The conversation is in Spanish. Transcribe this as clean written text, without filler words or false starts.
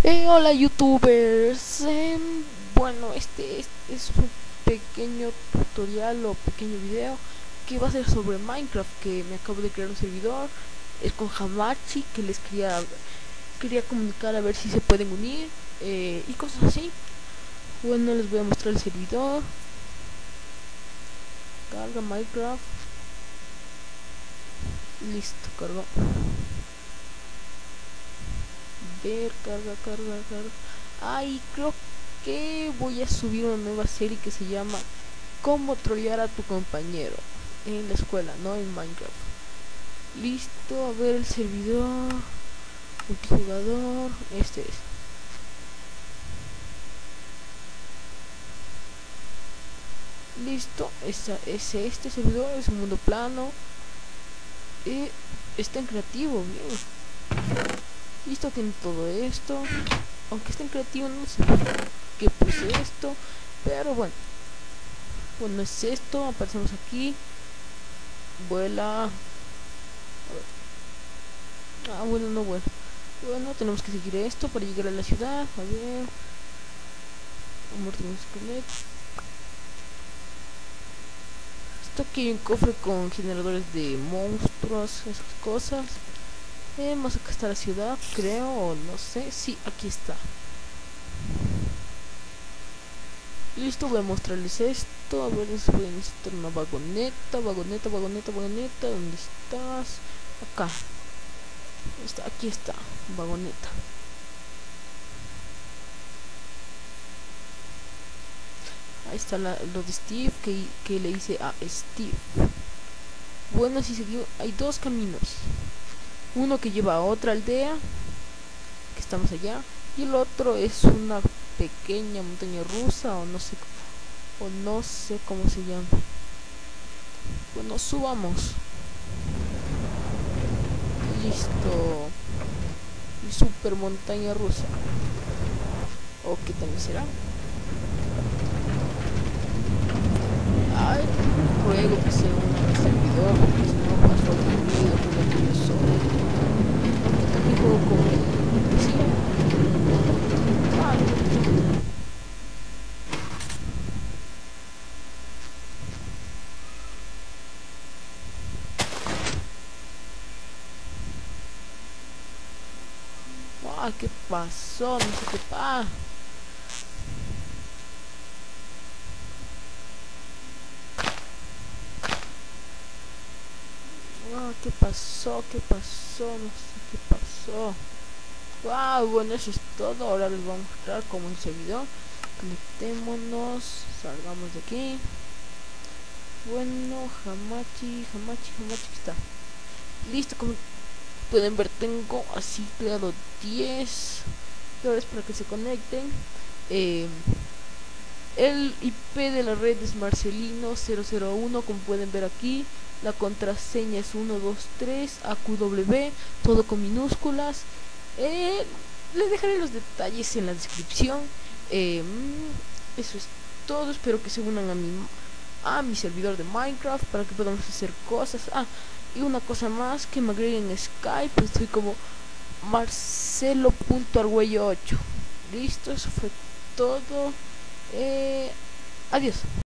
Hola youtubers. Bueno, este es un pequeño tutorial o pequeño video que va a ser sobre Minecraft, que me acabo de crear un servidor. Es con Hamachi, que les quería comunicar a ver si se pueden unir, y cosas así. Bueno, les voy a mostrar el servidor. Carga Minecraft. Listo, cargó. Ver, carga. Ay, creo que voy a subir una nueva serie que se llama Cómo trollear a tu compañero en la escuela, no en Minecraft. Listo, a ver el servidor, multijugador, este es. Listo, es este servidor, es un mundo plano. Está en creativo, bien. Listo, tiene todo esto. Aunque está en creativo, no sé qué puse esto, pero bueno. Bueno, es esto, aparecemos aquí. Vuela. Bueno, no vuela. Bueno, tenemos que seguir esto para llegar a la ciudad. A ver. Amor de un esqueleto. Esto aquí hay un cofre con generadores de monstruos, esas cosas. Más acá está la ciudad, creo, o no sé. Sí, aquí está. Listo, voy a mostrarles esto. A ver, voy a necesitar una vagoneta. ¿Dónde estás? Acá. Aquí está, vagoneta. Ahí está lo de Steve, que le hice a Steve. Bueno, si seguimos, hay dos caminos. Uno que lleva a otra aldea, que estamos allá, y el otro es una pequeña montaña rusa, o no sé cómo se llama. Bueno, subamos. Listo. Mi super montaña rusa. ¿O qué tal será? Ay, ruego que sea un servidor, porque si no paso aburrido jugando yo solo. Aunque también juego con él. Sí. ¿Qué pasó? No sé qué pasa. ¿Qué pasó? No sé qué pasó. Bueno, eso es todo. Ahora les voy a mostrar cómo el servidor. Conectémonos, salgamos de aquí. Bueno, Hamachi, que está. Listo, como pueden ver, tengo así creado 10 flores para que se conecten. El IP de la red es Marcelino001, como pueden ver aquí. La contraseña es 123 AQW, todo con minúsculas. Les dejaré los detalles en la descripción. Eso es todo. Espero que se unan a mi servidor de Minecraft para que podamos hacer cosas. Y una cosa más, que me agreguen en Skype. Estoy como Marcelo.Argüello 8. Listo, eso fue todo. Adiós.